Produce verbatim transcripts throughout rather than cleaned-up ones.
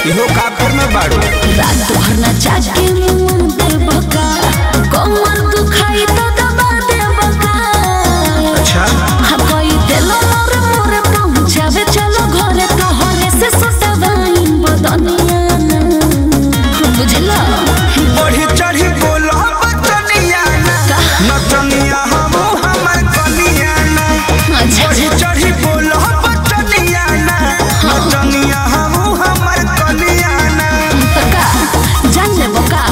इहो काफिर में बाड़ू रात भर ना जाके मुंह दे बका कमर दुखाई तो दबा दे बका। अच्छा हाँ कोई दिलो मोर मोर पहुंचावे चलो घरे तो हरे से सटवाई बदनिया ना बुझला। बढ़ी चढ़ी बोलो बचनिया ना नचनिया हम हमर कनिया ना। बढ़ी चढ़ी बोलो बचनिया ना नचनिया हम हमर कनिया ना। तका जान ले बका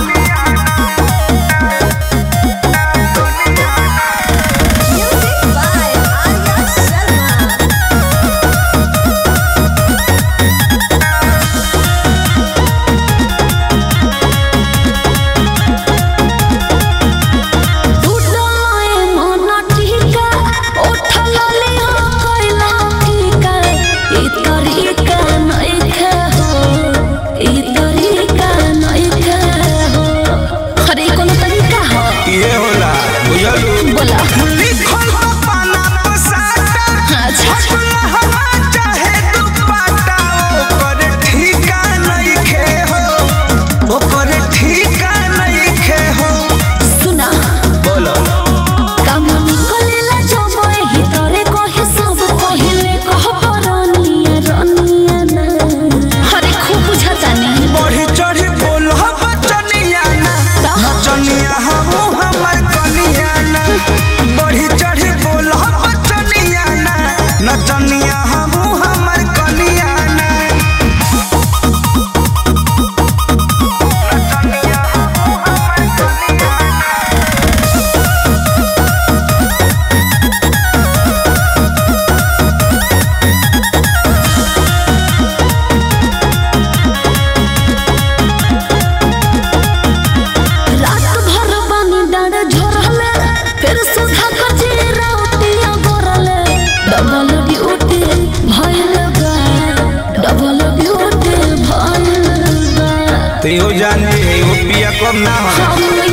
नचनिया हम हमर कनिया ना। नचनिया हम हमर कनिया रात भर बानी डांड झोरले फिर सुधा कजे राउतिया गोरले डबल ड्यूटी भइल बा डबल ड्यूटी भइल बा। तो यो जान जे हो पिया कम ना हो।